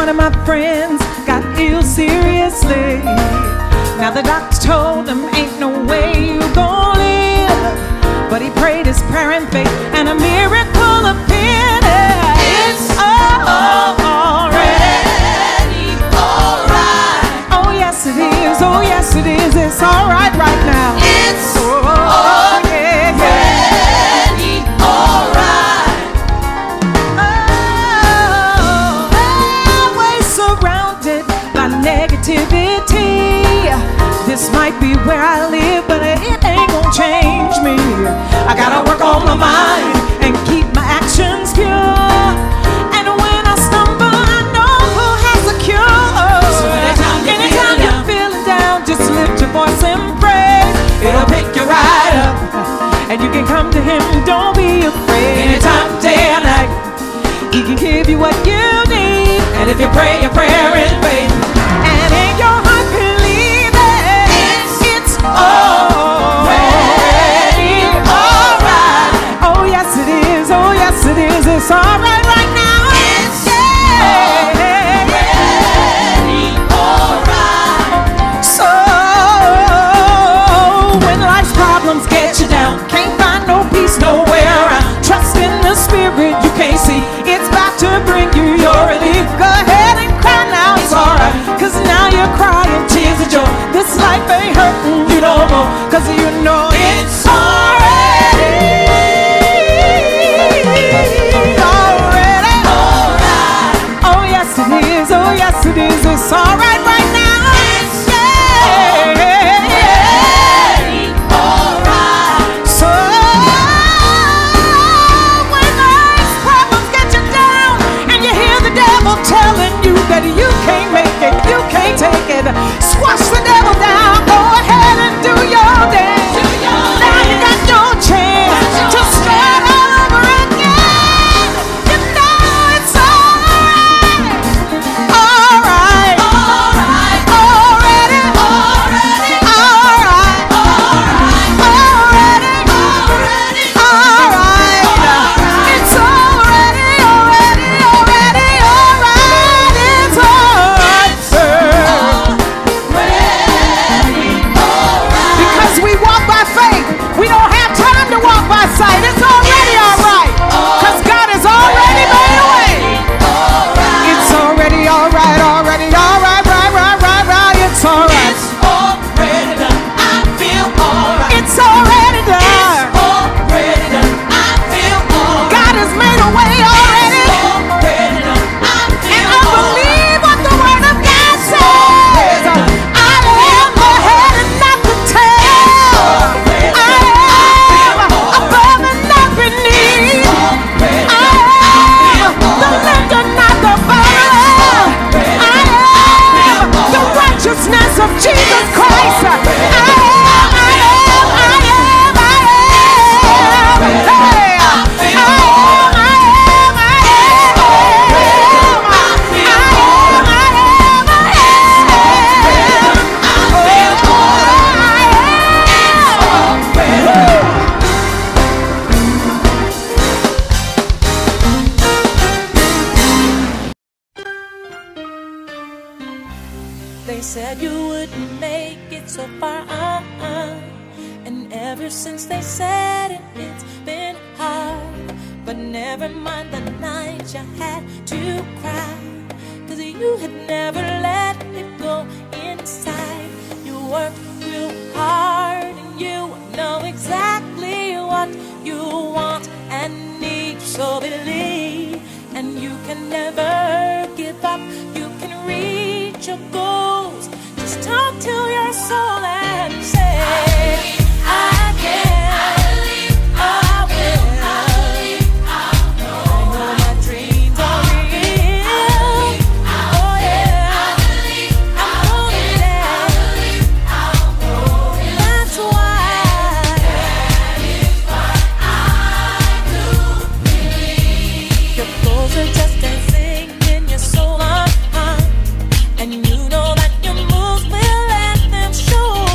One of my friends got ill seriously. Now the doctor told him ain't no way you gon' live, but he prayed his prayer in faith and a miracle appeared. It's already alright. Oh yes it is, oh yes it is. It's alright right now. It's already alright. Always surrounded by negativity. This might be where I live, but it ain't gonna change me. I gotta work on my mind and keep my actions pure. And when I stumble, I know who has a cure. So anytime you're feeling down, just lift your voice and praise. It'll pick you right up, and you can come to him, don't be afraid. Anytime, day or night, he can give you what you need. And if you pray your prayer in faith, and in your heart believe it, it's already alright. Oh yes it is, oh yes it is. It's alright right now. It's already alright. So when life's problems get you down, can't find no peace nowhere around, trust in the spirit you can't see. It's about to bring you your relief. Go ahead and cry now, it's alright, cause now you're crying tears of joy. This life ain't hurting you no more, cause you know it's already alright. Oh yes it is, oh yes it is. It's alright right now. It's alright. So when life's problems get you down and you hear the devil telling you that you can't make it, you can't take it, squash the devil down, go ahead and do your dance. Now you got no chance to start all over again. You know it's alright. Alright. Alright. Already. Already. Alright. Already. Already. Alright. It's already, already, already alright. It's alright. Because we walk by faith, we don't have time to walk by sight. It's already alright, cause God has already made a way. It's already alright, already alright, right. It's alright. It's already done. I feel alright. It's already done. It's already done. I feel alright. God has made a way already. It's already done. And I believe what the word of God says. I am the head and not the tail. I am above and not beneath. I am the lender, not the borrower. I am the righteousness of Jesus Christ. I am. They said you wouldn't make it so far, and ever since they said it, it's been hard. But never mind the night you had to cry, cause you had never let it go inside. You worked real hard and you know exactly what you want and need. So believe, and you can never give up. You can reach your goals. Just talk to your soul and say, I can, I believe, I will, I believe, I know my dreams are real. Oh yeah, I believe, I know that. That's why that is what I do believe. Your goals are just dancing in your soul, and you know that your moves will let them show.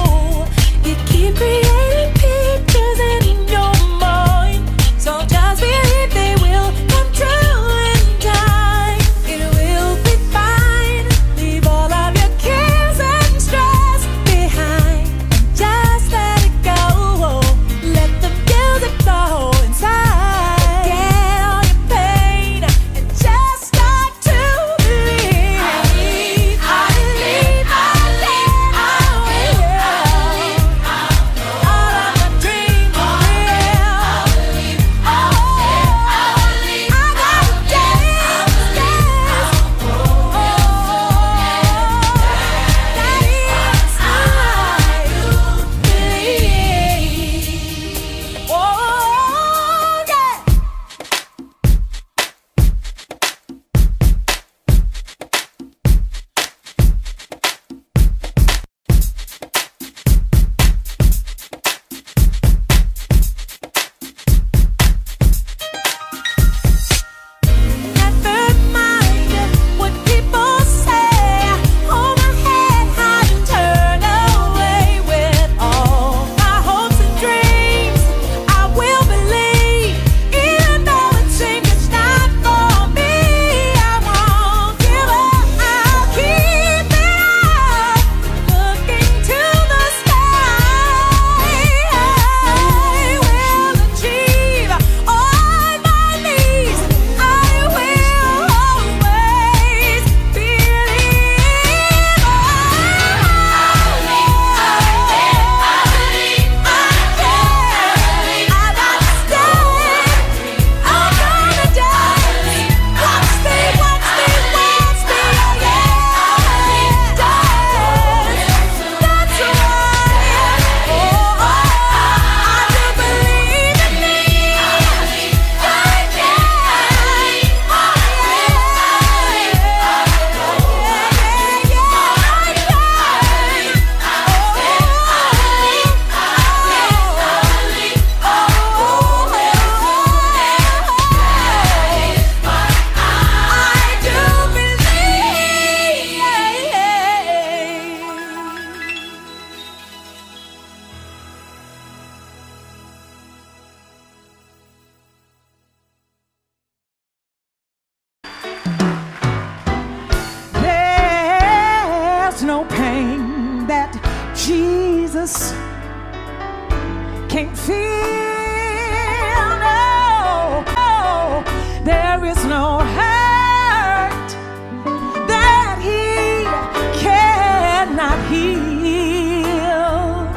Jesus can't feel, no, no. There is no hurt that he cannot heal.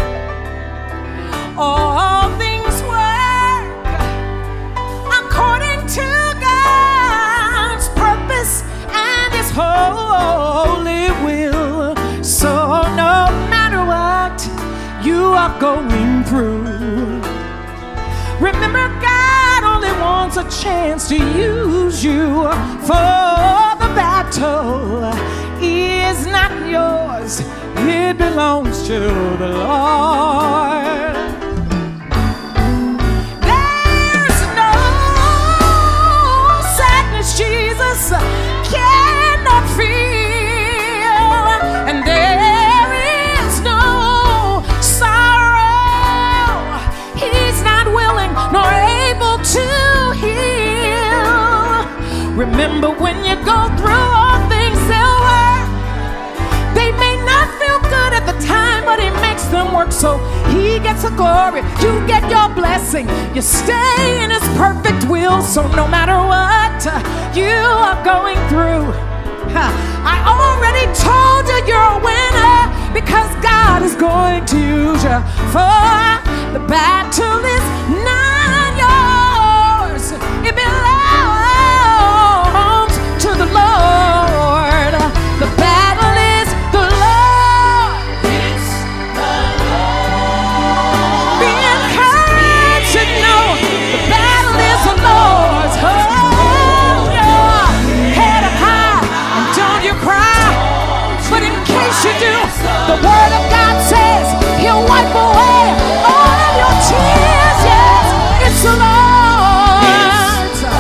All things work according to God's purpose and his holy will. So no matter what you are going through, remember God only wants a chance to use you, for the battle is not yours, it belongs to the Lord. There's no sadness Jesus cannot feel, and there is no sorrow he's not willing nor able to heal. Remember, when you go through all things, they'll work. They may not feel good at the time, but he makes them work so he gets the glory. You get your blessing. You stay in his perfect will. So no matter what you are going through, I already told you you're a winner, because God is going to use you, for the battle is not yours, it belongs to the Lord. The battle is the Lord. It's the Lord. Be encouraged to know the battle is the Lord's. Hold your head up high and don't you cry. But in case you do, the word of God says he'll wipe away all of your tears. Yes, it's the Lord's.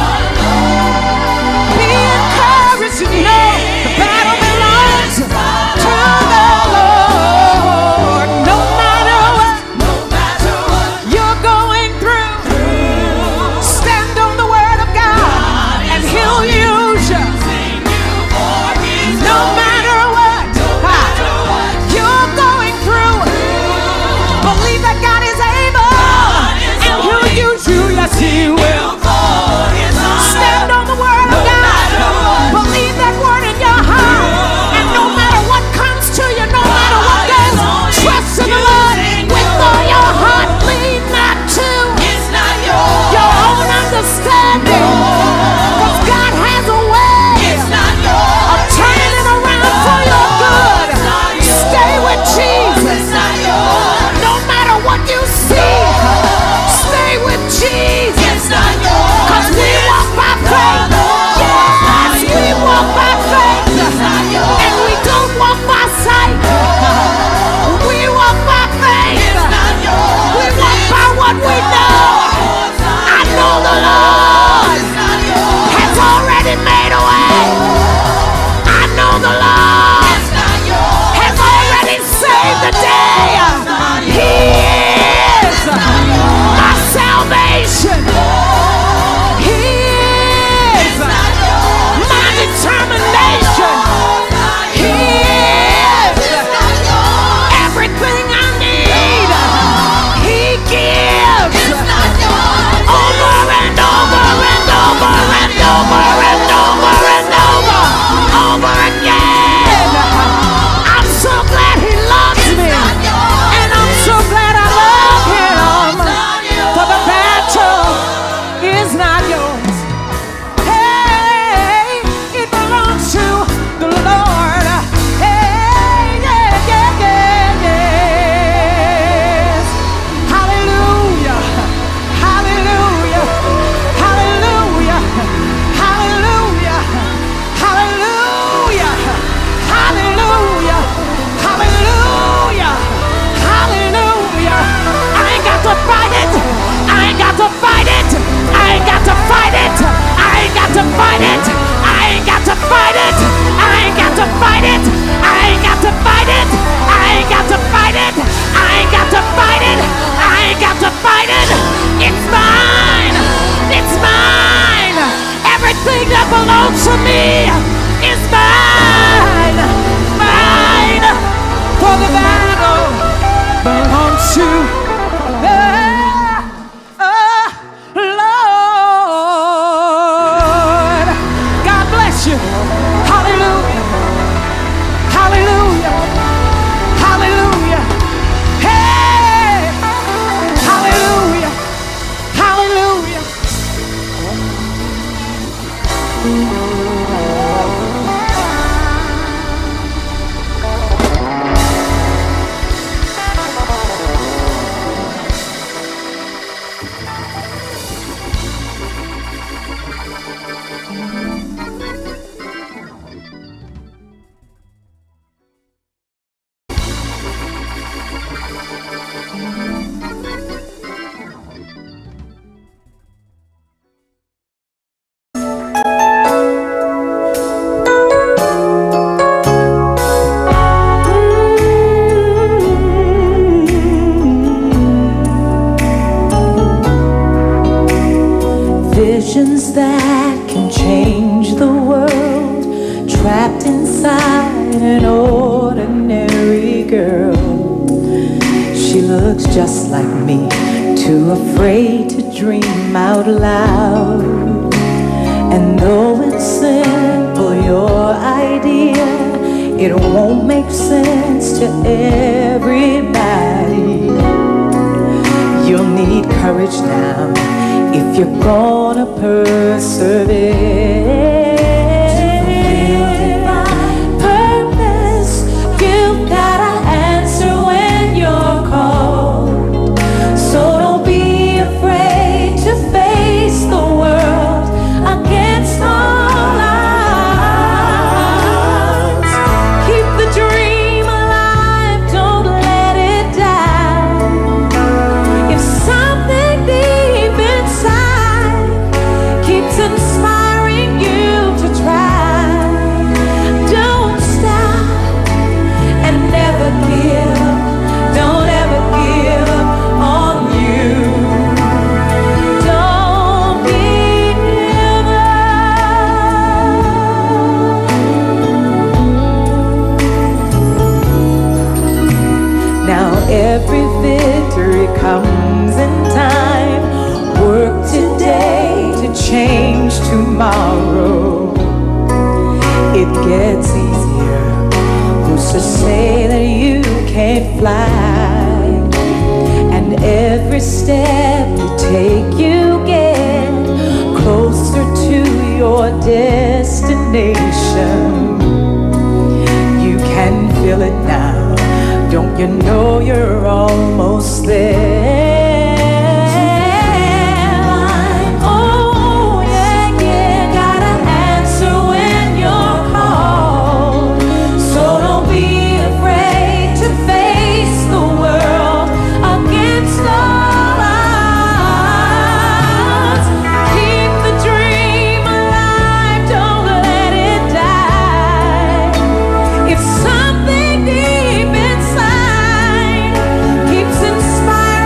She looks just like me, too afraid to dream out loud. And though it's simple, your idea, it won't make sense to everybody. You'll need courage now if you're gonna persevere. Every victory comes in time. Work today to change tomorrow. It gets easier. Who's to say that you can't fly? And every step you take, you get closer to your destination. You can feel it now. Don't you know you're almost there? Oh, yeah, yeah, got an answer when you're called. So don't be afraid to face the world against all odds. Keep the dream alive, don't let it die. If something deep inside keeps inspiring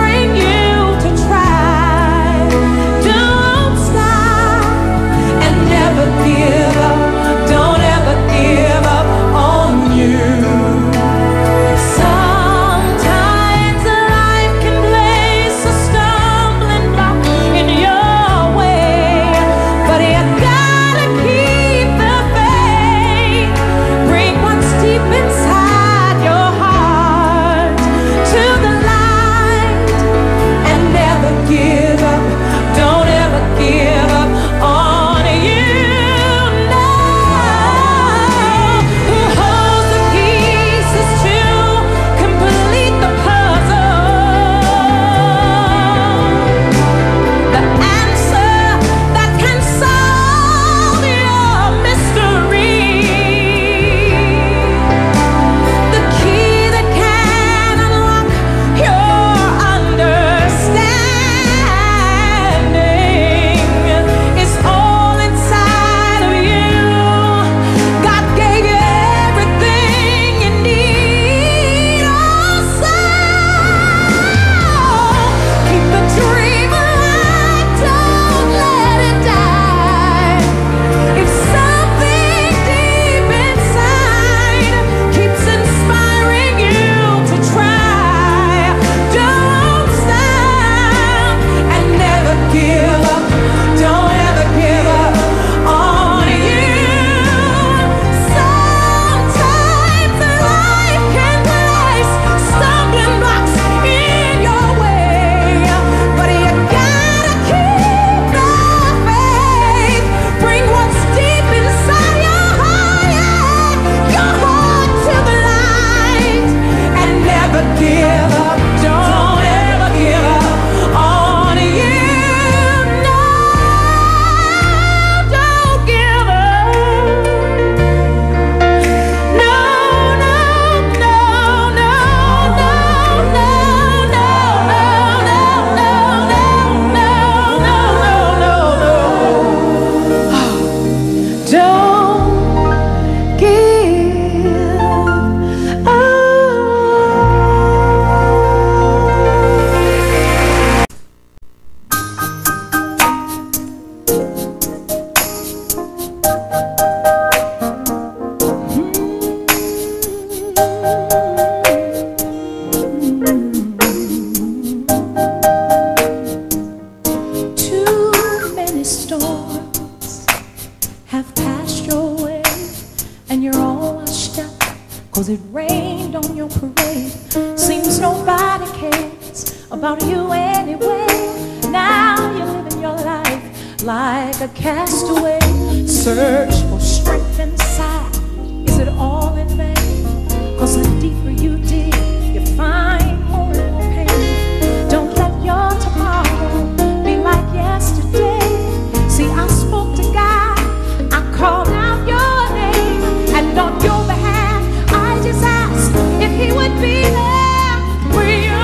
about you anyway. Now you're living your life like a castaway. Search for strength inside. Is it all in vain? 'Cause the deeper you dig, you find more and more pain. Don't let your tomorrow be like yesterday. See, I spoke to God, I called out your name, and on your behalf, I just asked if He would be there for you.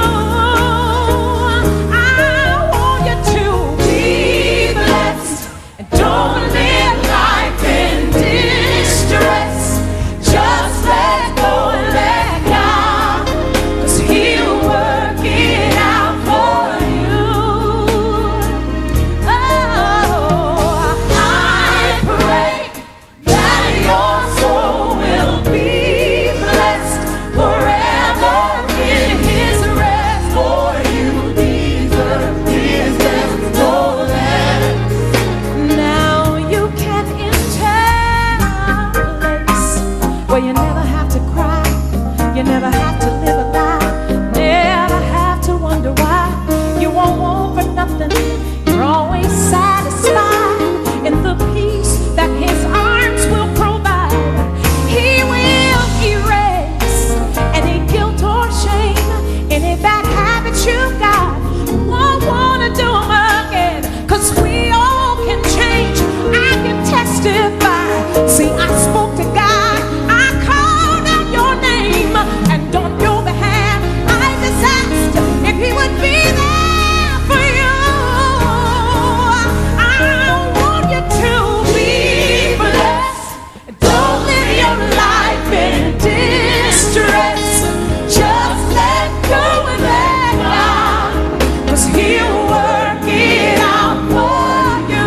I want you to be blessed, and don't live life in distress. Just let go and let God, 'cause He'll work it out for you. Oh, I pray that your soul will be blessed forever in His rest, for you deserve His best. Know that now you can enter a place where you never have to cry, you never have to live a lie, never have to wonder why. You won't want for nothing, you're always satisfied in the peace that His arms will provide. He will erase any guilt or shame, any bad habits you got. Won't wanna do them again, 'cause we all can change. I can testify. See, I spoke to God, I called out your name, and on your behalf, I just asked if He would be there for you. I want you to be blessed. Don't live your life in distress. Just let go and let God, 'cause He'll work it out for you.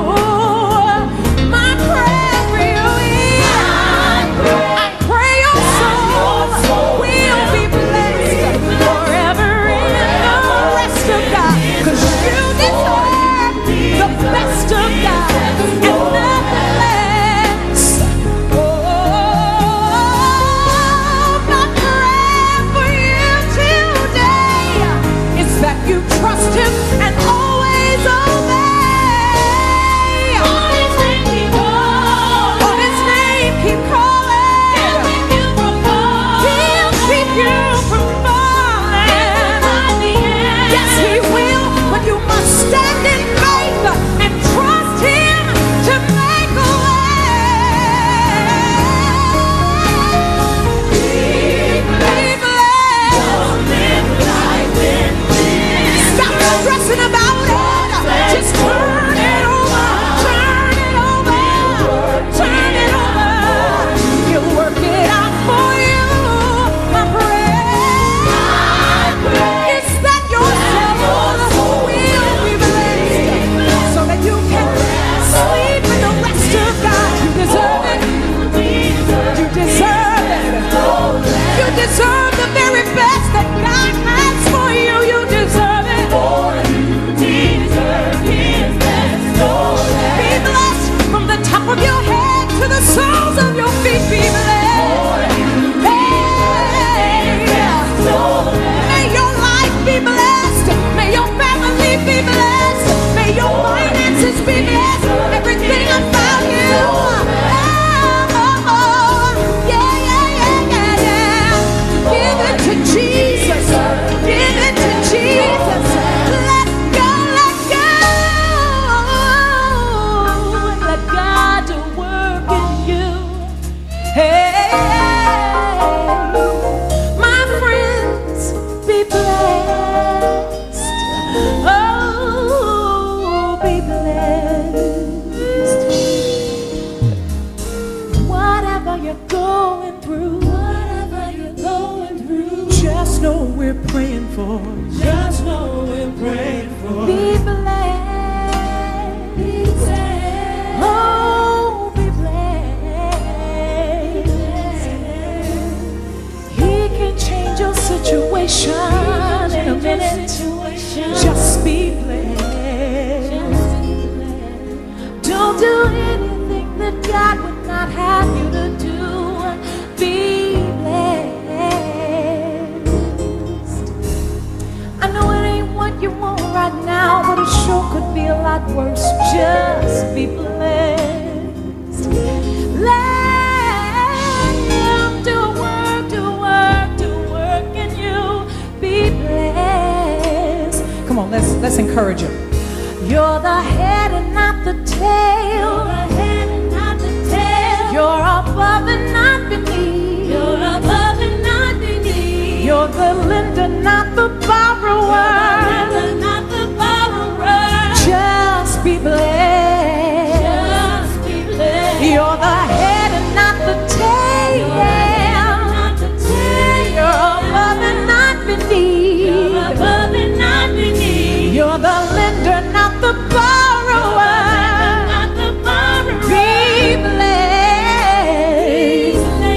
My prayer for you is, I pray your soul will be blessed forever in the rest of God, 'cause you deserve the best of God and nothing less. Oh, my prayer for you today is that you trust Him and always obey. On His name keep calling. On His name keep calling. He'll keep you from falling. He'll keep you from falling. Yes, He will, but you must stand in faith and trust Him to make a way. Be blessed. Don't live life in this. Stop stressing about it. Just turn it over. Turn it over. Turn it over. He'll work it out for you. My prayer is that your soul will be blessed, so that you can sleep in the rest of God. You deserve it. You deserve it. You deserve the very best that God has for you. You deserve it. Be blessed from the top of your head to the soles of your feet. Be blessed. Hey. May your life be blessed. May your family be blessed. May your finances be blessed. Everything about you. Yeah. Give it to Jesus. Give it to Jesus. Let go, let go. Let God do work in you. Hey, my friends, be blessed. Oh, be blessed. Whatever you're going through, just know we're praying for you. Just know we're praying for Be blessed. Be blessed. Oh, be blessed. He can change your situation in a minute. Just be blessed. Don't do anything that God would not have you to do. Be blessed. I know it ain't got worse, just be blessed. Let him do work, and you be blessed. Come on, let's encourage him. You're the head and not the tail. You're the head and not the tail. You're above and not beneath. You're above and not beneath. You're the lender, not the borrower. Just be blessed. Just be blessed. You're the head and not the tail. You're above and not beneath. You're above and not beneath. You're the lender, not the borrower. Not the borrower. Be blessed.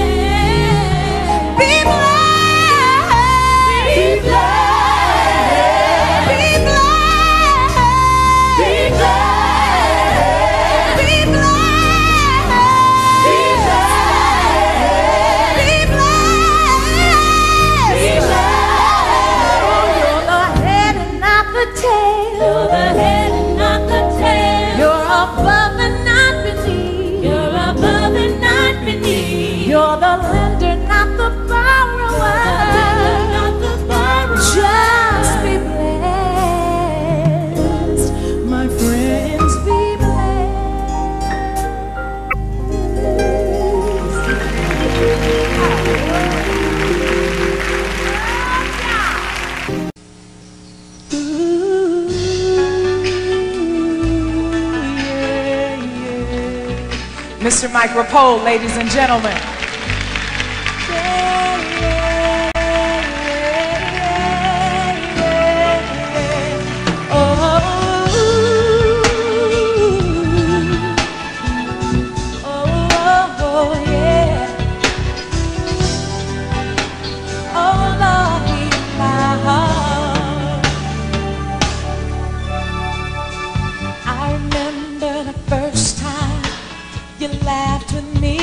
Be blessed. Be blessed. Be blessed. Be blessed. Be blessed. Be blessed. Be blessed. Be blessed. You're the head and not the tail. You're the head and not the tail. You're above and not beneath. You're above and not beneath. You're the lender, not the borrower. Not the borrower. Just be blessed, my friends. Be Mr. Mike Rapole, ladies and gentlemen. You laughed with me.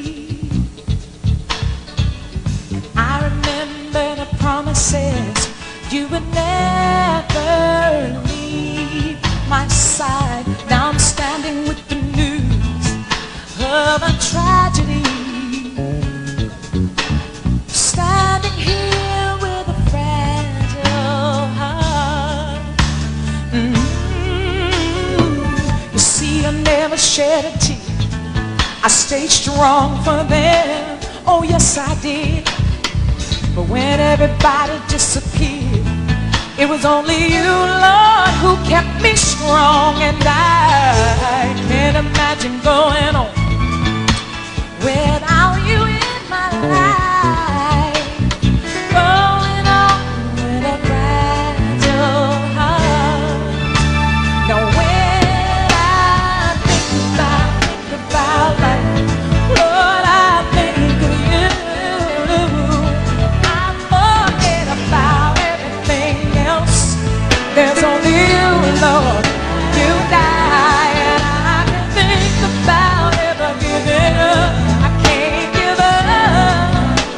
I remember the promises you would never leave my side. Now I'm standing with the news of a tragedy. Standing here with a fragile heart. You see, I never shed a tear. I stayed strong for them, oh yes I did. But when everybody disappeared, it was only you, Lord, who kept me strong. And I can't imagine going on without you in my life. Going on with a fragile heart. Now when I think about life, Lord, I think of you. I forget about everything else. There's only you, Lord. You die, and I can think about ever giving up. I can't give up.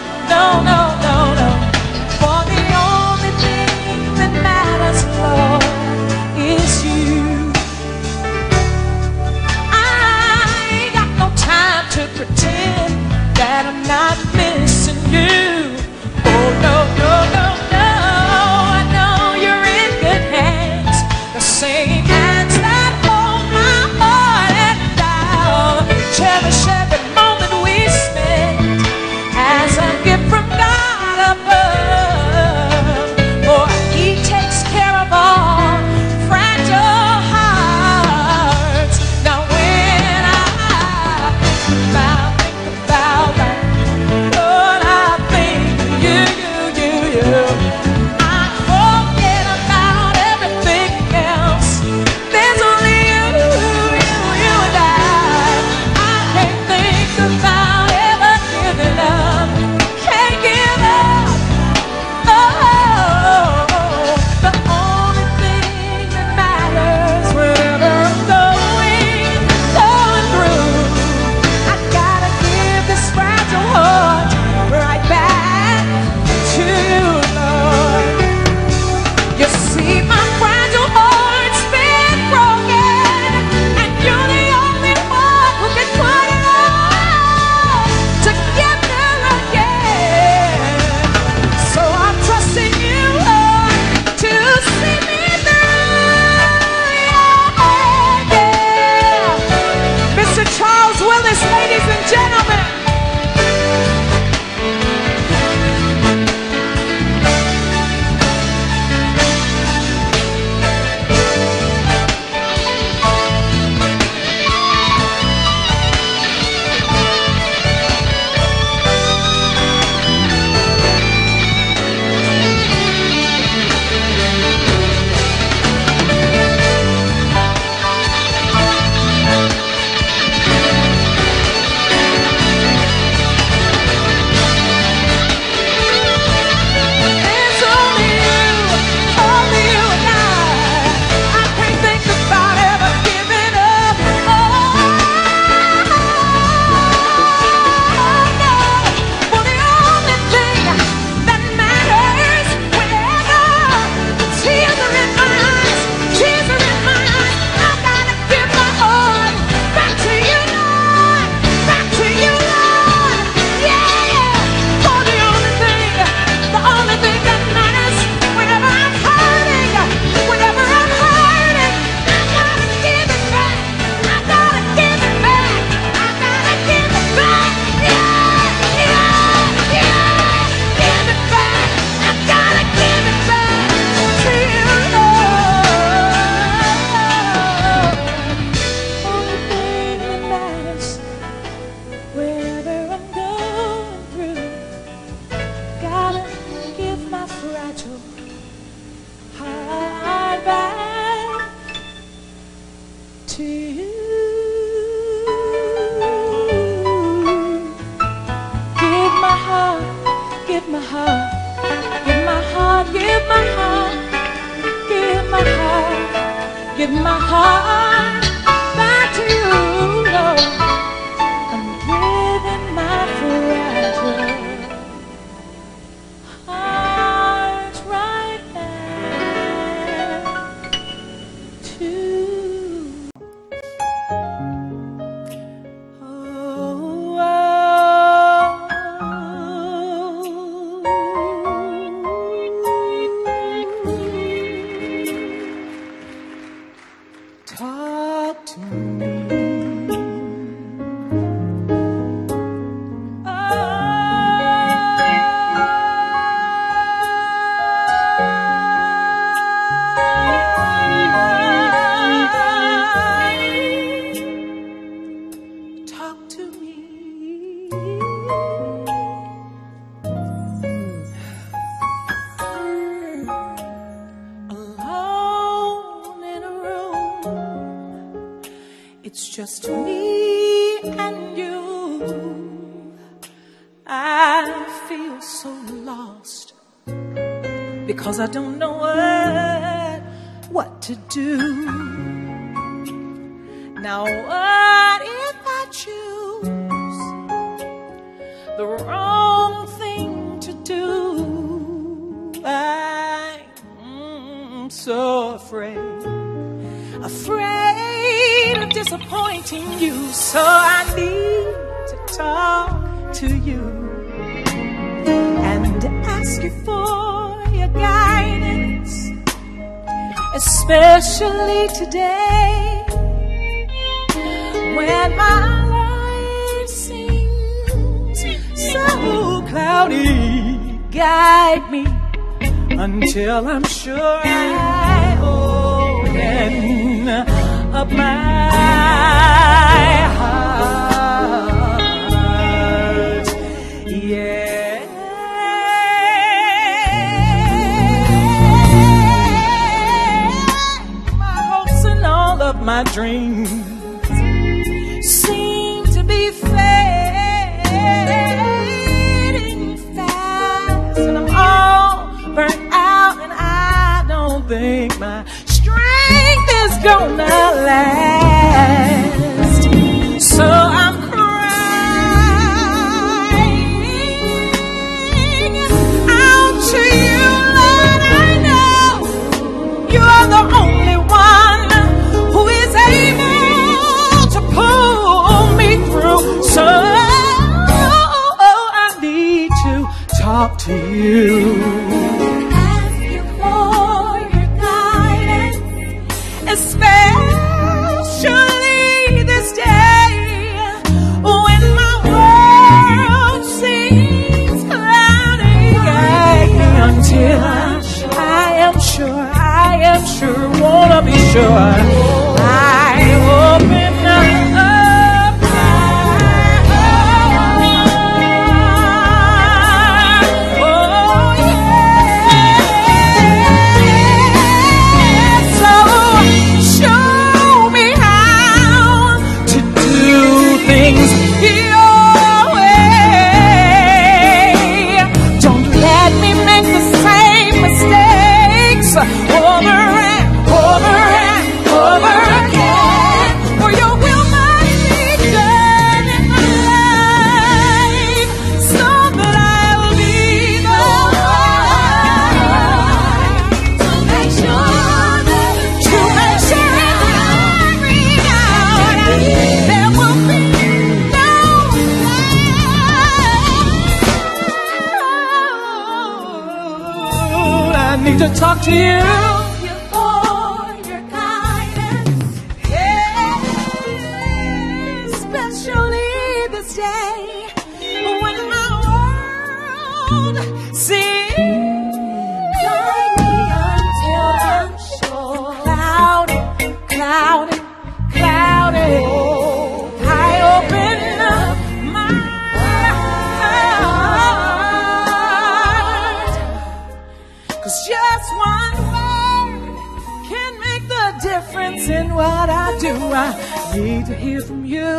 give my heart back to you, Lord. I'm giving my fragile heart right back to you. Talk to me. Talk to me. Alone in a room, it's just me and you. I feel so lost because I don't know what to do. Now what if I choose the wrong thing to do? I'm so afraid of disappointing you. So I need to talk to you and ask you for your guidance, especially today when my life seems so cloudy. Guide me until I'm sure I open up my heart. Yeah. My hopes and all of my dreams seem to be fading fast, and I'm all burnt out, and I don't think my strength is gonna last. So I'm crying out to you, Lord. I know you're the only one who is able to pull me through. So I need to talk to you. Ask you for your guidance, especially this day when my world seems cloudy. Guide me until I am sure, wanna be sure I open up my heart. Oh yeah. So show me how to do things your way. Don't let me make the same mistakes over and over again. For your will must be done in my life, so that I'll be the one to make sure that every hour there will be no lie. I need to talk to you. Especially this day when my world seems cloudy until I'm sure cloudy. I open up my heart, 'cause just one word can make the difference in what I do. I need to hear from you.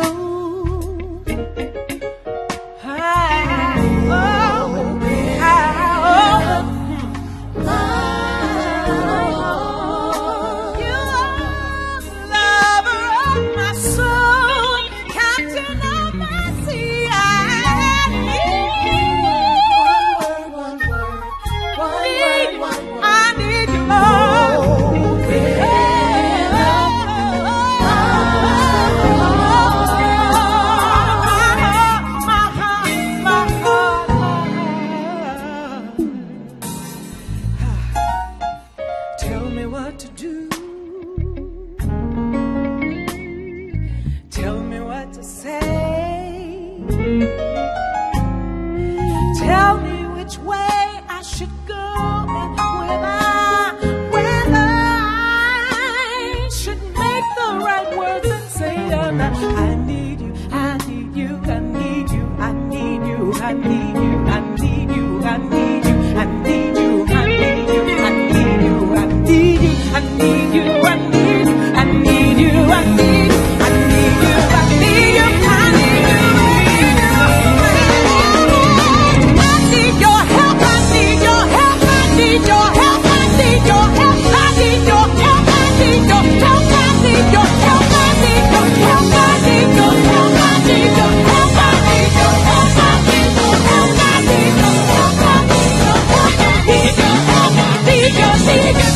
need you, I need you, I need you, I need you, I need you, I need you, I need you, I need you, I need you, I need you, I need you, I need you, I need you, I need you, I need your help, I need your help, I need your help, I need your help, I need your help, I need your help, I need your help, I need your help, I need your help, I need your help, I need your help, I need your help, I need your help, I need your help, I need your help, I need your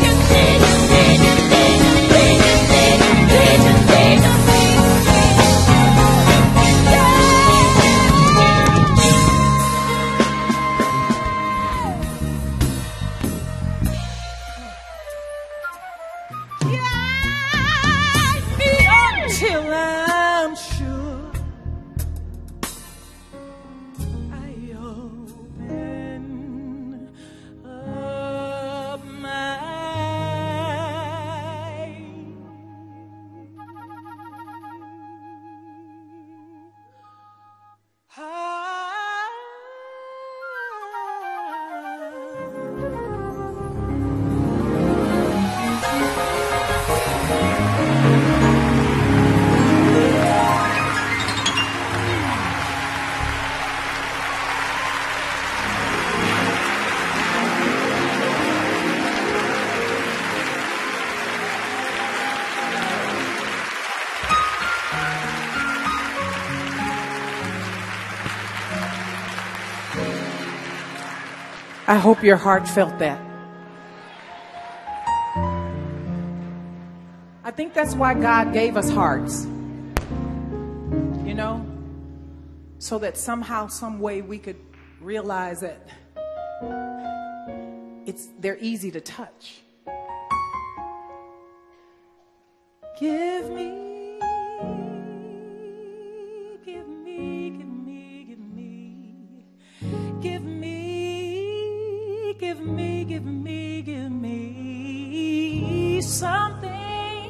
I hope your heart felt that. I think that's why God gave us hearts. You know? So that somehow, some way we could realize that they're easy to touch. Give me. Something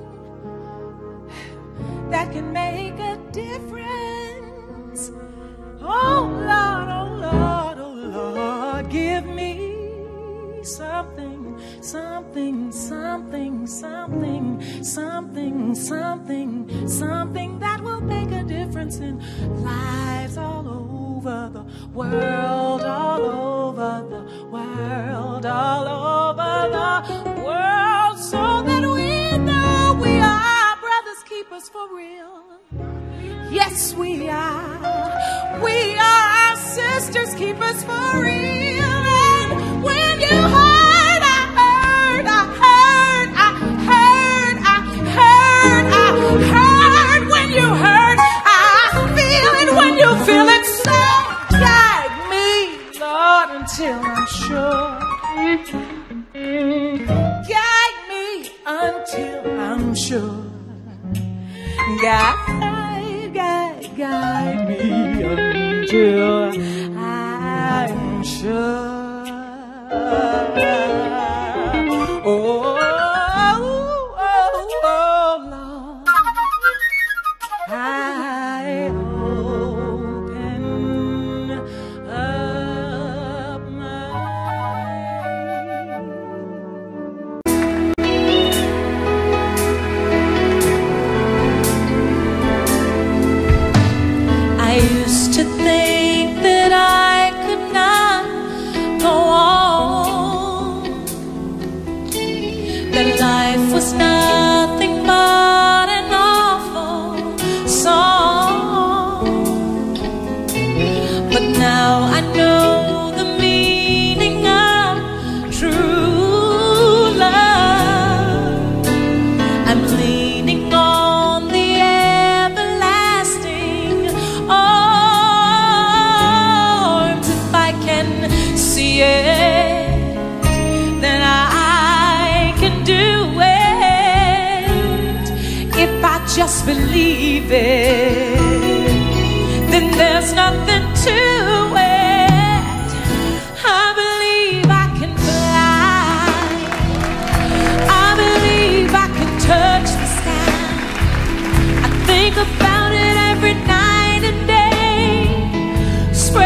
that can make a difference. Oh Lord, oh Lord, oh Lord, give me something, something, something, something, something, something, something that will make a difference in lives all over the world, all over the world, all over the world, so that we know we are brothers keepers for real. Yes, we are. We are our sisters keepers for real. And when you heard, I heard, I heard, I heard, I heard, I heard. When you heard, I feel it. When you feel it, so guide me, Lord, until I'm sure. Guide me until I'm sure. Guide me until I'm sure. Oh, oh, oh, Lord, I open up my I used to think that I could not go on, that life was nothing but an awful song. But now I know the meaning of true love. I'm leaning on the everlasting arms. If I can see it, then I can do it. If I just believe it, then there's nothing to it. I believe I can fly. I believe I can touch the sky. I think about it every night and day. Spread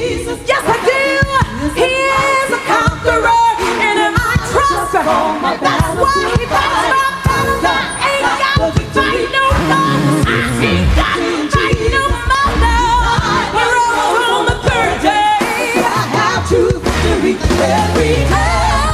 Jesus. Yes, I do. He is a conqueror, and I trust him. And that's why he fights my battles. I ain't got to fight no more. I ain't got to fight no more. He rose on the third day. I have to victory every day.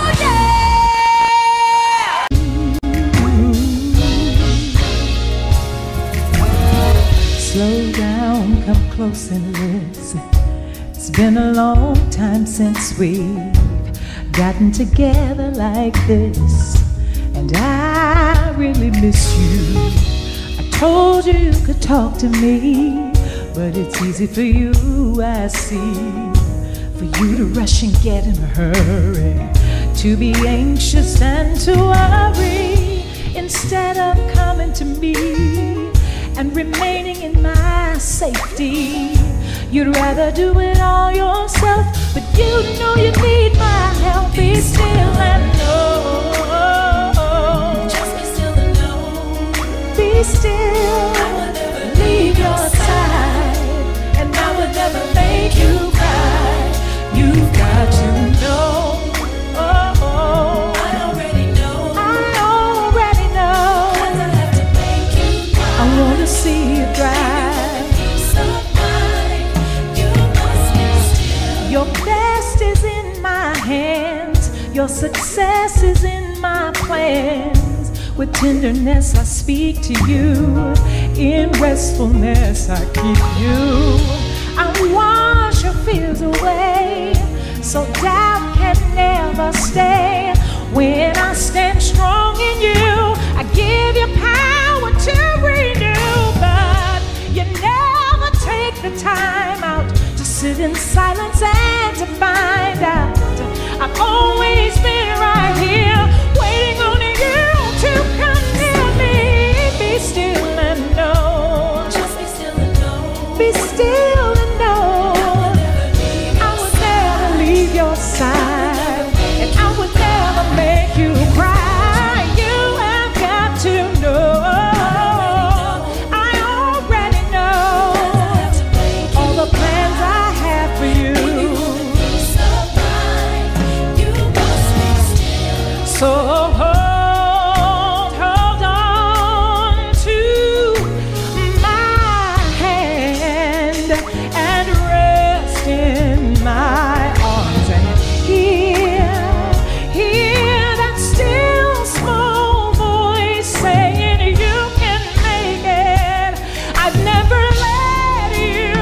Slow down, come close and listen. It's been a long time since we've gotten together like this, and I really miss you. I told you you could talk to me, but it's easy for you, I see, for you to rush and get in a hurry, to be anxious and to worry, instead of coming to me and remaining in my safety. You'd rather do it all yourself, but you know you need my help. Be still and know. Just be still and know. Be still. I will never Leave your side, and I would never make you cry. You've got to know. I already know. I already know. I don't have to make you cry. I wanna see you drive. Peace of mind, you must be still. Your best is in my hands. Your success is in my plans. With tenderness I speak to you. In restfulness I keep you. I wash your fears away, so doubt can never stay. When I stand strong in you, I give you power to renew. But you never take the time out to sit in silence and to find out. I've always been right here, waiting on you to come near me. Be still and know. Just be still and know. Be still and know. I would never leave your side, and I would never make you cry. You have got to know. I already know all the plans I have for you. Peace of mind, you must be still. So hold on to my hand and rest in my arms and hear that still small voice saying you can make it. I've never let you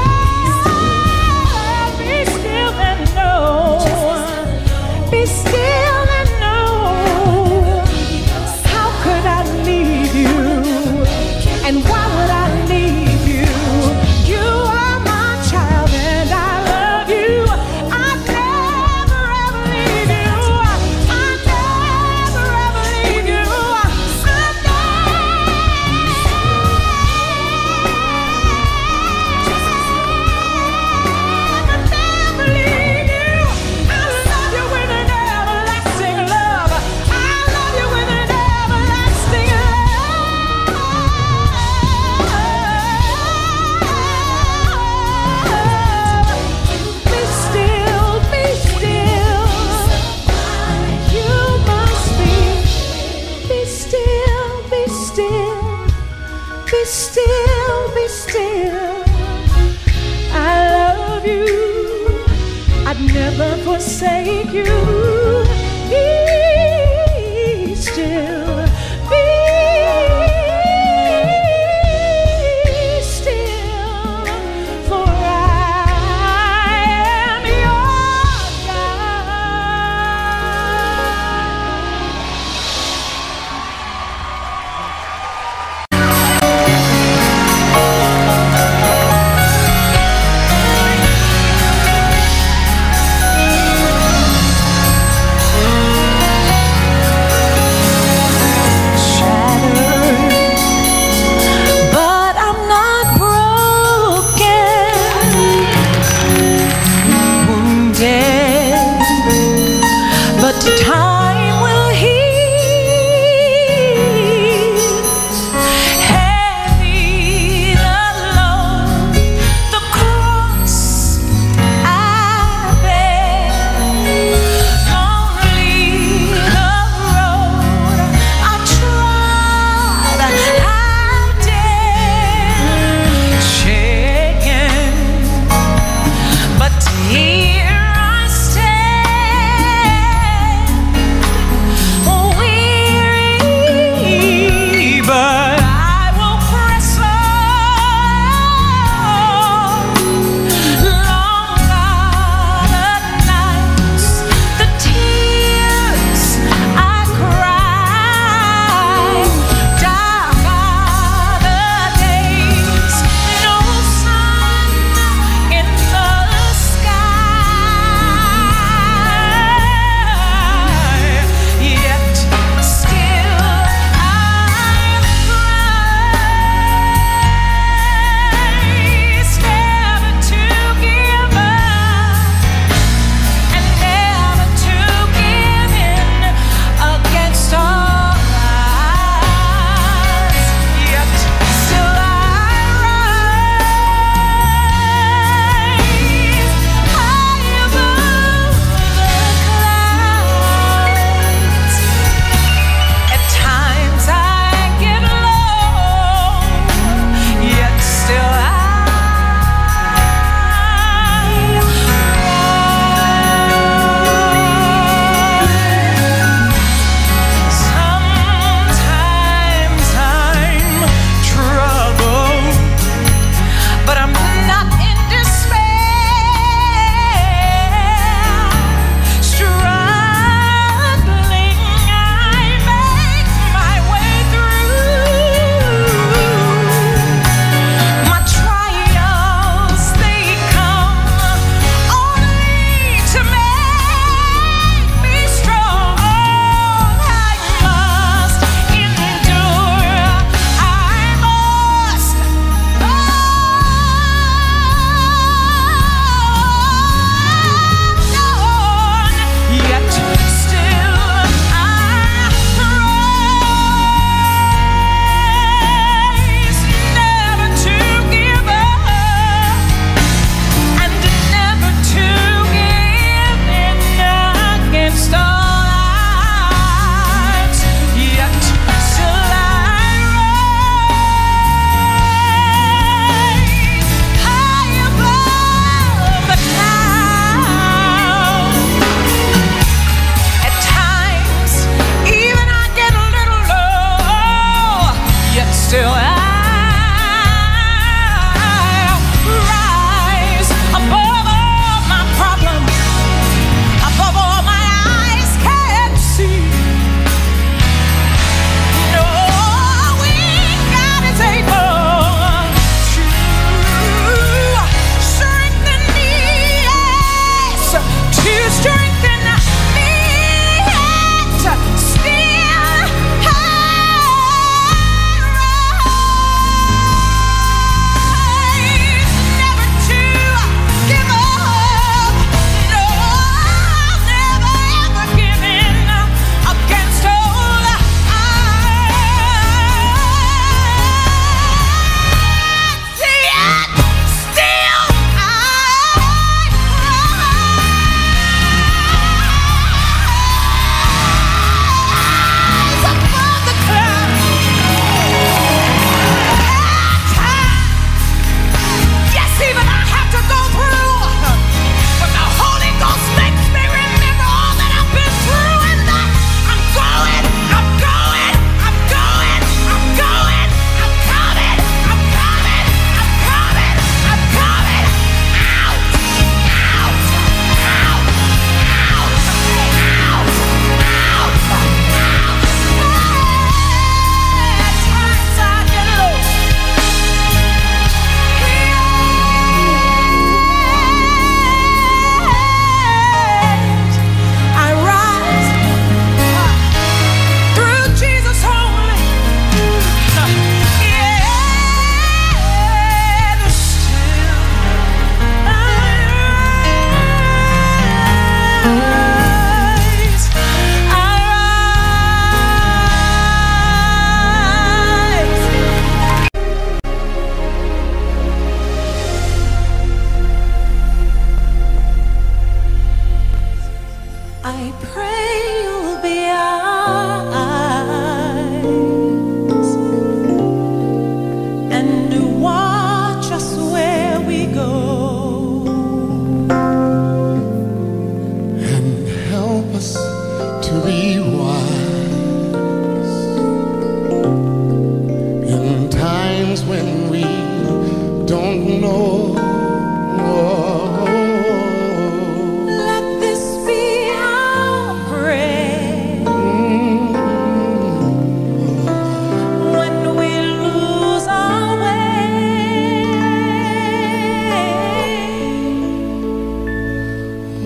down. Be still and know. Be still and know. How could I leave you? And why would I leave you? You are my child and I love you. I'd never ever leave you. I'd never ever leave you. I'd never leave you. I love you with an everlasting love. I love you with an everlasting love. Be still, be still. You must be still, be still, be still, be still. I love you. I'd never forsake you. Be still, be still, for I am your God.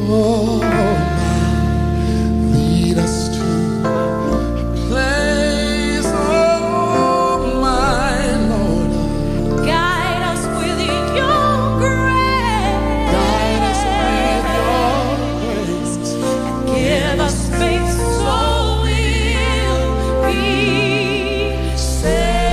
Oh, lead us to a place, oh my Lord. Guide us with your grace. Guide us with your grace. Give us faith so we'll be saved.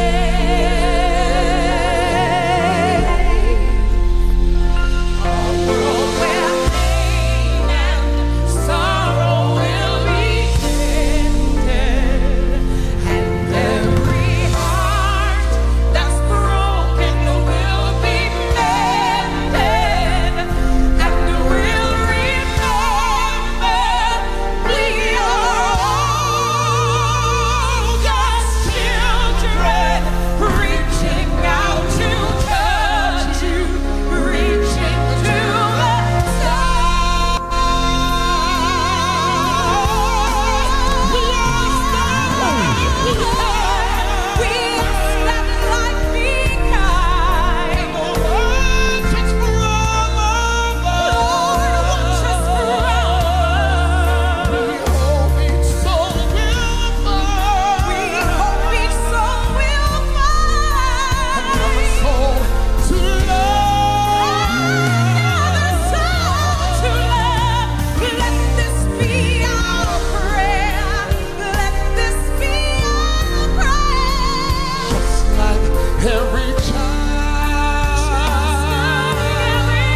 A world where pain and sorrow will be ended, and every heart that's broken will be mended, and we'll remember we are all God's children, reaching out to touch you, reaching to the stars. We let life be kind. Lord, watch us from. We hope each soul will find We hope each soul will another find soul to love. another soul to love. Let this be our prayer. Let this be our prayer. Just like every child. Every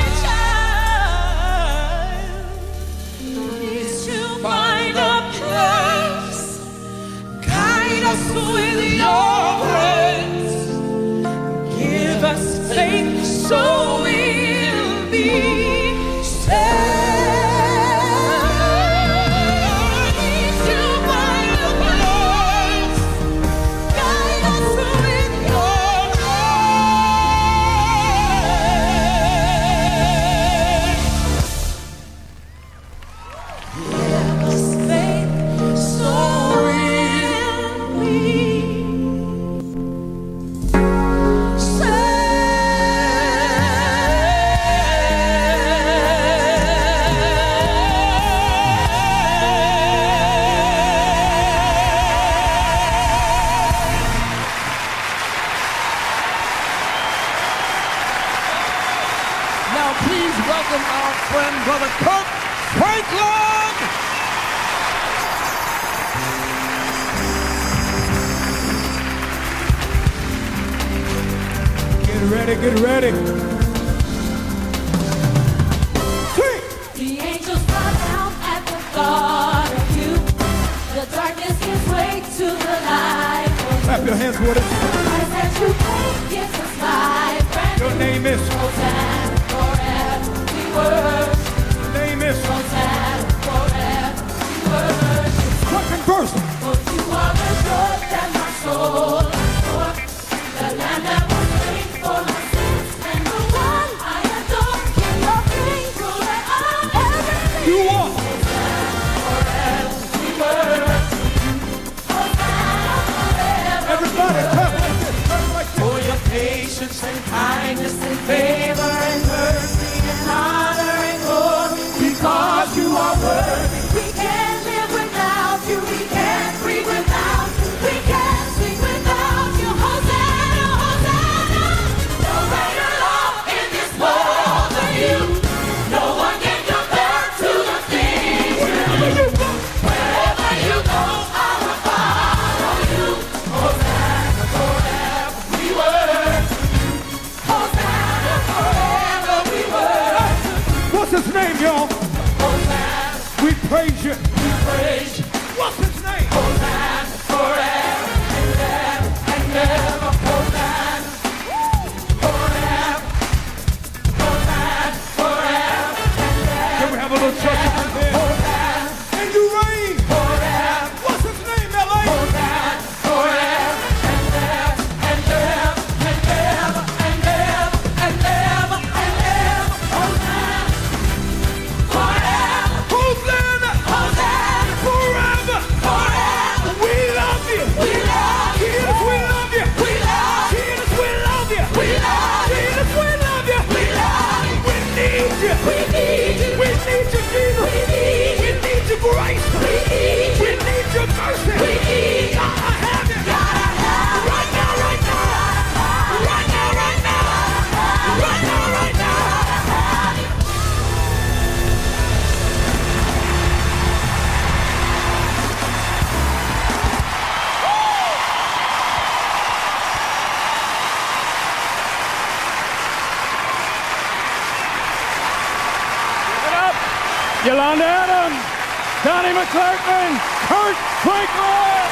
child needs to find a place. Guide us with your grace. Give us faith so we'll be saved. Need to find a place. Guide us with your grace. Give us faith so we'll be Now please welcome our friend, Brother Kirk Franklin. Get ready, get ready. Sing. The angels bow down at the thought of you. The darkness gives way to the light. Clap your hands with us. Christ that you paid gives us life. Brand Your name is. Hosanna forever we worship. Your name is. Hosanna forever we worship. Second verse. For you are the joy that my soul adore. The Lamb that was slain for my sins, and the one I adore. King of kings, ruler of everything. You are. We worship. Hosanna forever. Everybody clap like this. Clap like this. For your patience and kindness and favor and mercy and honor and glory, because you are worthy. We can't live without you. We can't breathe without you. We can't sing without you. Hosanna, Hosanna. No greater love in this world than you. No one can compare to the things you do. Wherever you go, I will follow you. Hosanna forever we worship. Hosanna forever we worship. What's his name, y'all? Hosanna, We praise you. we praise you. What's his name? Hosanna forever and ever and ever. Hosanna forever. Hosanna forever and ever. Can we have a little church up in there? Hosanna And you reign. forever. What's his name, L.A.? Hosanna forever and ever and ever and ever and ever and ever and ever. Hosanna forever. Hosanna. Hosanna Forever. forever. We love you. We love you. Jesus, we love you. We love you. Jesus, we love you. We love you. Jesus, we love you. We love you. We need you. We need you. We need you, Jesus. Yolanda Adams, Donnie McClurkin, Kurt Franklin.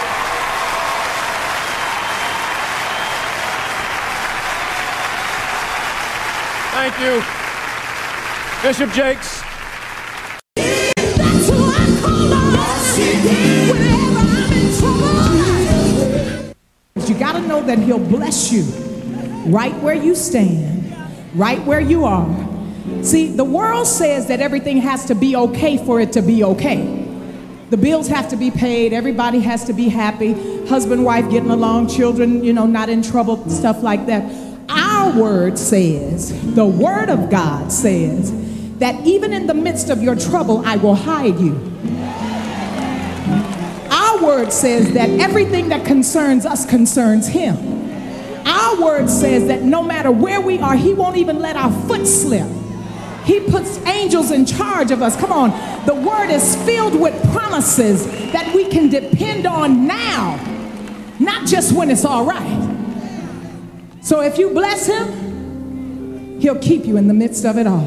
Thank you. Bishop Jakes. That's who I call on whenever I'm in trouble. You got to know that he'll bless you right where you stand, right where you are. See, the world says that everything has to be okay for it to be okay. The bills have to be paid, everybody has to be happy, husband, wife getting along, children, you know, not in trouble, stuff like that. Our word says, the word of God says, that even in the midst of your trouble, I will hide you. Our word says that everything that concerns us concerns him. Our word says that no matter where we are, he won't even let our foot slip. He puts angels in charge of us. Come on. The word is filled with promises that we can depend on now, not just when it's all right. So if you bless him, he'll keep you in the midst of it all.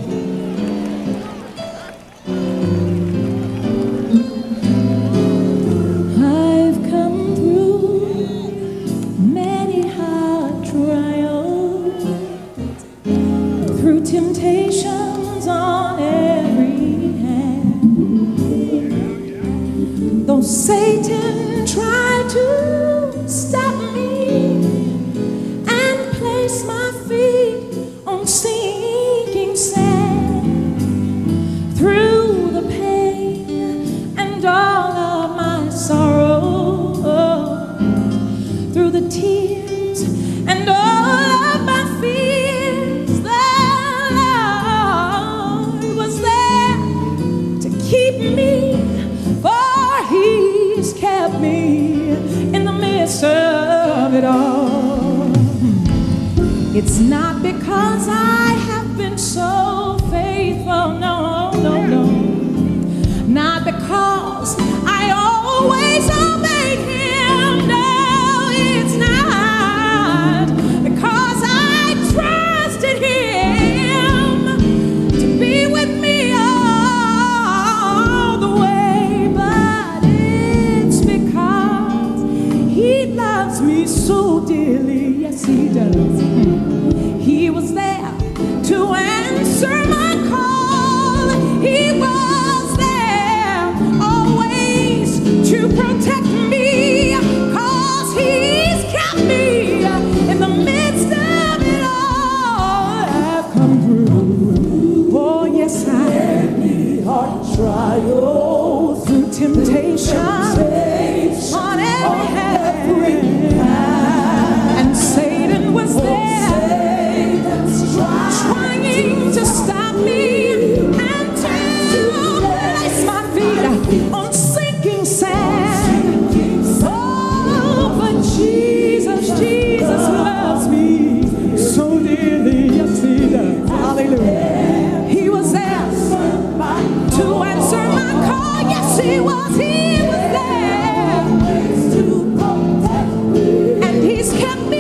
I've come through many hard trials, through temptations on every hand. Though Satan tried to stop me and place my feet on sinking sand, through the pain and all of my sorrow, through the tears and all of my fears, the Lord was there to keep me, for he's kept me in the midst of it all. It's not because I have been so faithful, no, no, no. Not because I always obeyed him, no, it's not. Because I trusted him to be with me all the way. But it's because he loves me so dearly, yes he does. He was there to answer my call. He was there always to protect me, 'cause he's kept me in the midst of it all. I've come through, oh yes I have. Hard trials, through temptation on every hand, and Satan was there trying to stop me and to place my feet on sinking sand. Oh, but Jesus, Jesus loves me so dearly, yes he does. Hallelujah. He was there to answer my call. Yes, he was there, and he's kept me.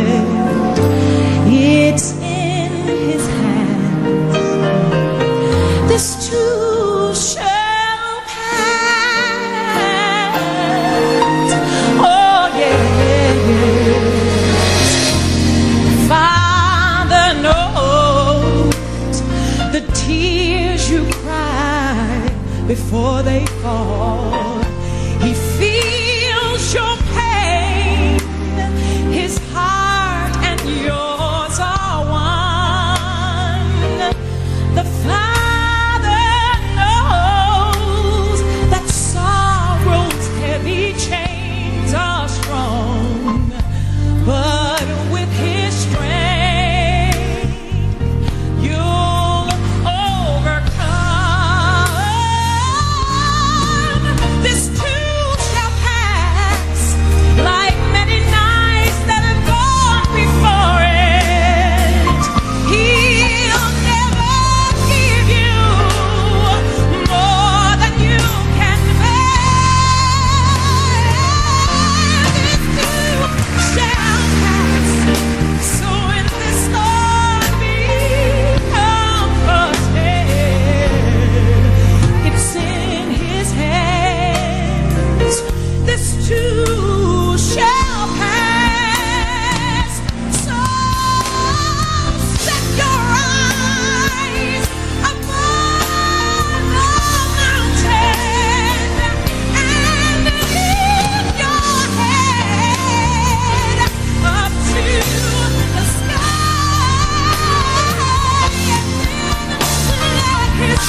It's in his hands. This too shall pass. Oh yes. Father knows the tears you cry before they fall. He feels your pain. His heart and yours are one. The Father knows that sorrow's heavy chains are strong, but with his strength you'll overcome. This too shall pass, like many nights that have gone before it. He'll never give you more than you can bear. This too shall pass. So in this storm be comforted. It's in his hands. This too shall pass. So set your eyes above the mountain and lift your head up to the sky. Let his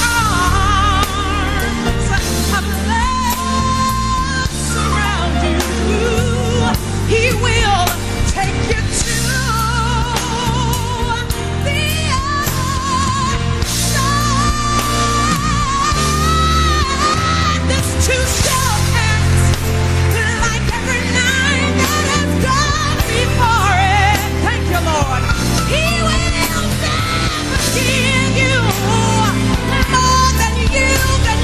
arms of love surround you. He will take you to the other side. This too shall pass, like every night that has gone before it. Thank you, Lord. He will never give you more than you can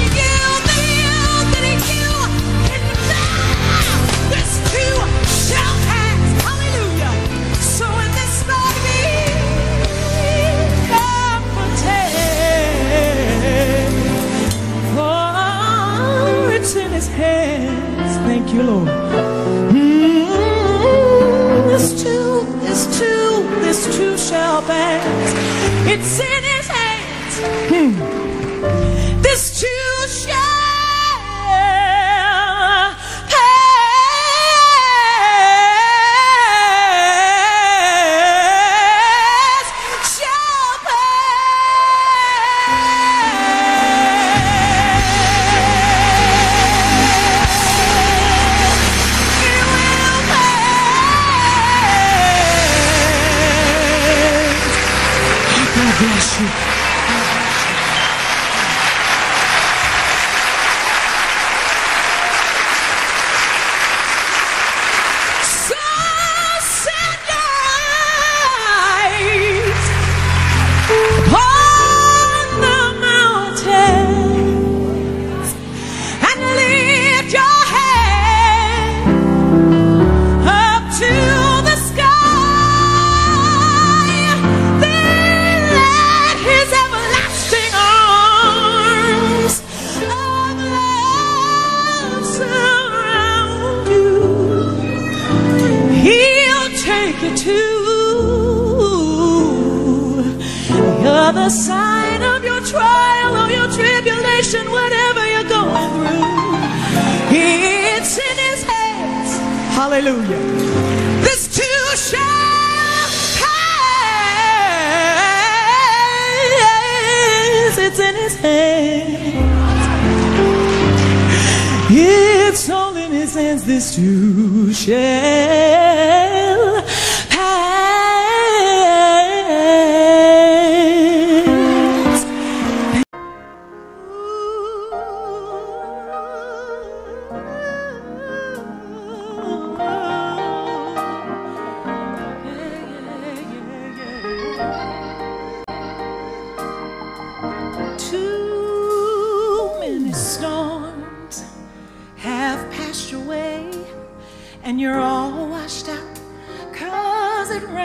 bear. This too shall pass. Hallelujah. So in this storm be comforted, for it's in his hands. Thank you, Lord. This too shall pass. It's in his hands. This too shall pass. Shall God bless you. So set your eyes upon the mountains and lift your head up to the sky. Then let his everlasting arms of love surround you. He'll take you to the other side of your trial or your tribulation, whatever you're going through. It's in his hands. Hallelujah. This too shall pass. It's in his hands. It's all in his hands. This too shall pass. Too many storms have passed your way, and you're all washed out 'cause it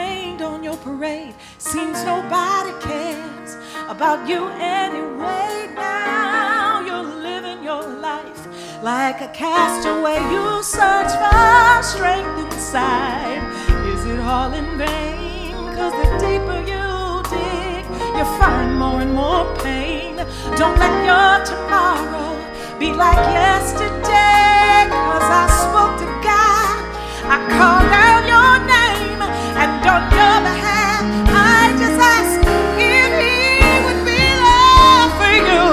parade. Seems nobody cares about you anyway. Now you're living your life like a castaway. You search for strength inside. Is it all in vain? 'Cause the deeper you dig, you find more and more pain. Don't let your tomorrow be like yesterday. 'Cause I spoke to God, I called out your name, and on your behalf I just asked if He would be there for you.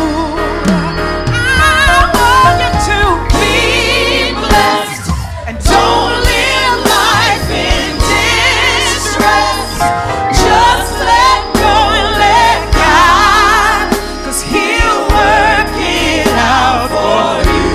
I want you to be blessed and don't live life in distress. Just let go and let God, 'cause He'll work it out for you.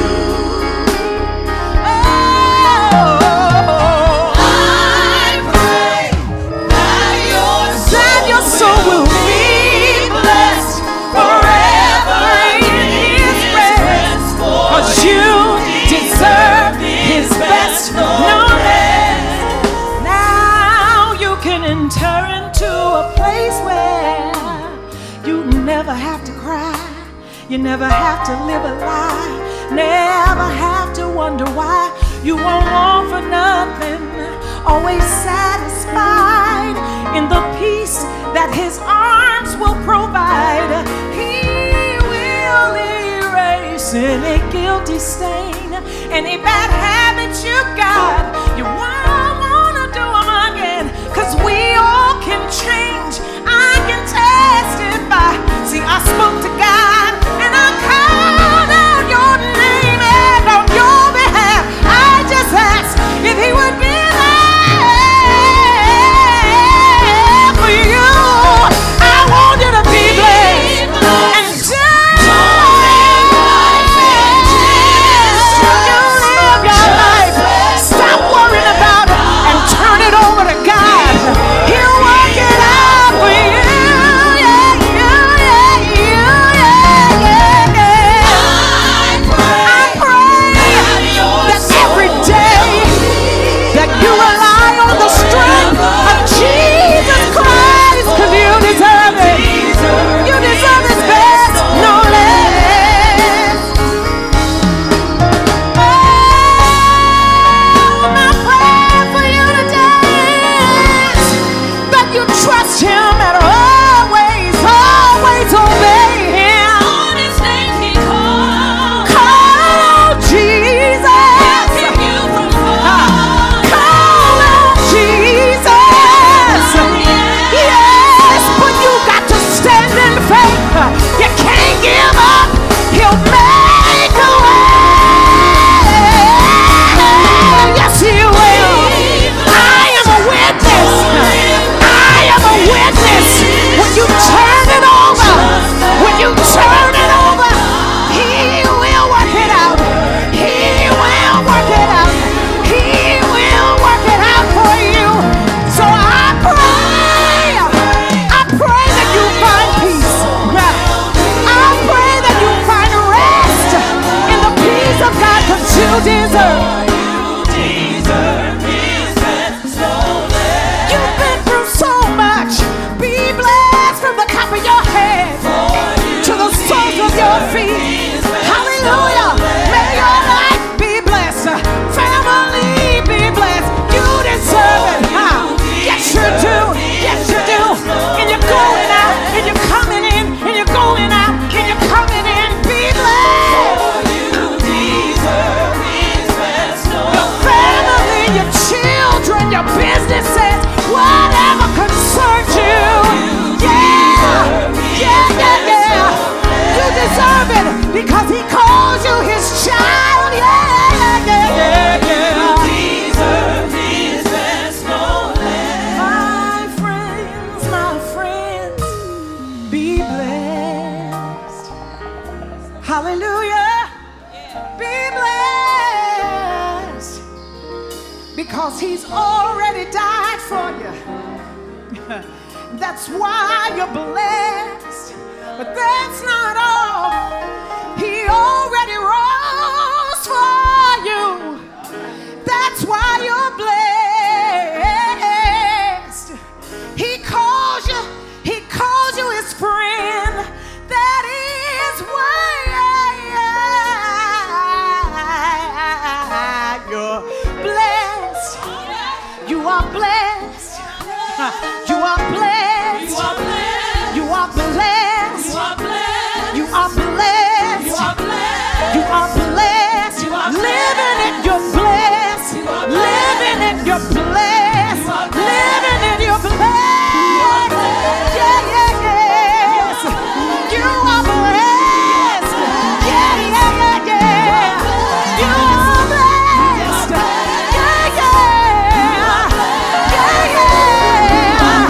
Oh, I pray that your soul will be blessed forever in His presence, 'cause you deserve His best, no less. Now you can enter into a place where you never have to cry, you never have to live a lie, never have to wonder why. You won't want for nothing, always satisfied in the peace that His arms will provide. He will erase any guilty stain, any bad habits you got. You won't want to do them again, 'cause we all can change. I can testify. See, I spoke to God and I called out your name, and on your behalf I just asked if He would be there for you. I want you to be blessed and live your life. Stop worrying about it and turn it over to God. He'll work it out for you. Because He calls you His child, My friends, be blessed. Hallelujah. Be blessed. Because He's already died for you. That's why you're blessed. But that's not all. He already rose for you. That's why you're blessed. He You are blessed. You are blessed. You are blessed. You are blessed. You are blessed. You are blessed. You are blessed. You are Living in your blessed. You are Living in your blessed. You are Living in your blessed. Yeah, yeah, yes. You are blessed. Yeah, yeah, yeah, yeah. You are blessed. Yeah, yeah. Yeah, yeah.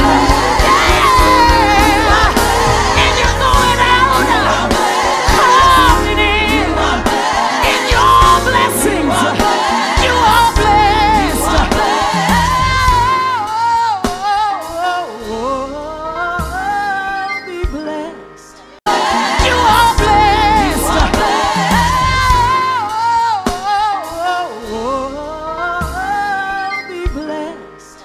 Yeah. And you're going out, coming in your blessings. You are blessed. Be blessed. You are blessed. Be blessed.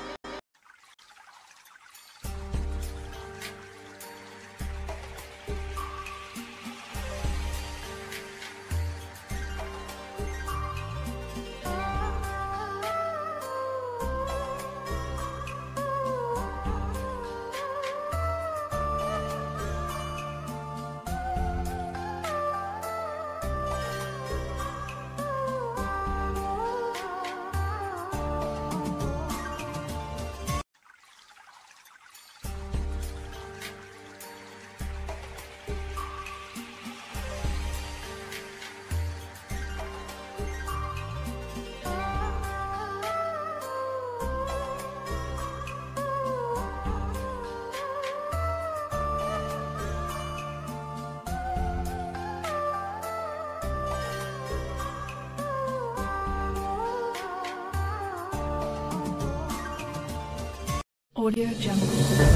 Audio Jungle.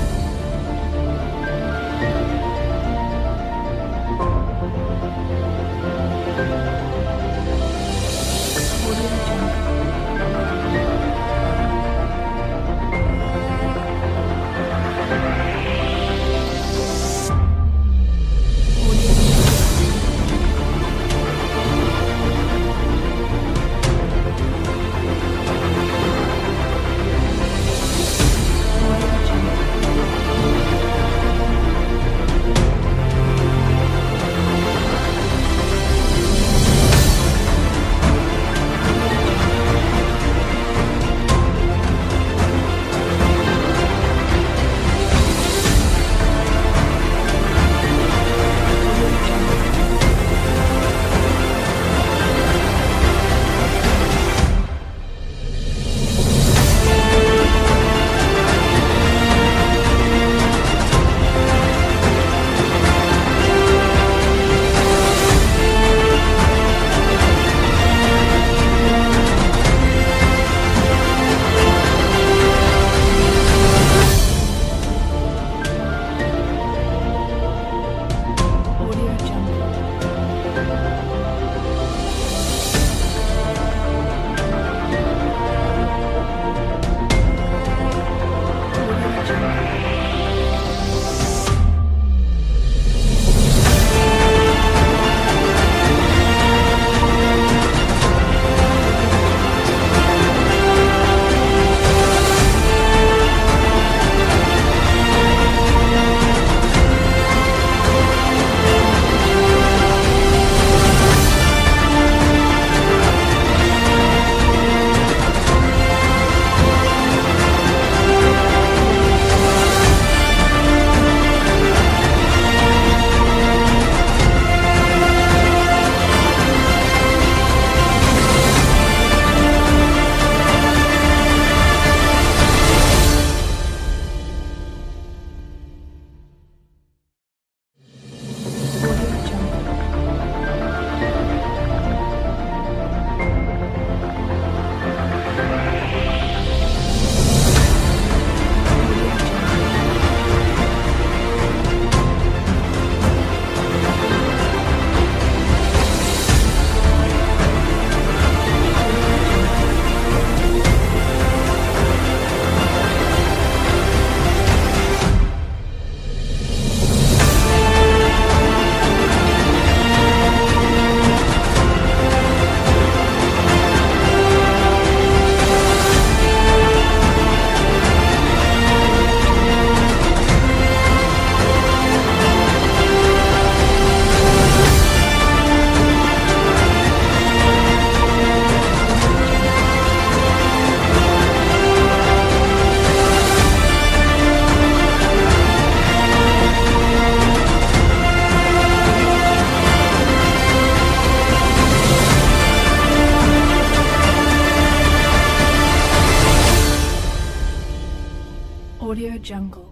Audio Jungle.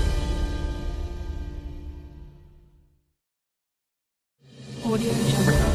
Audio Jungle.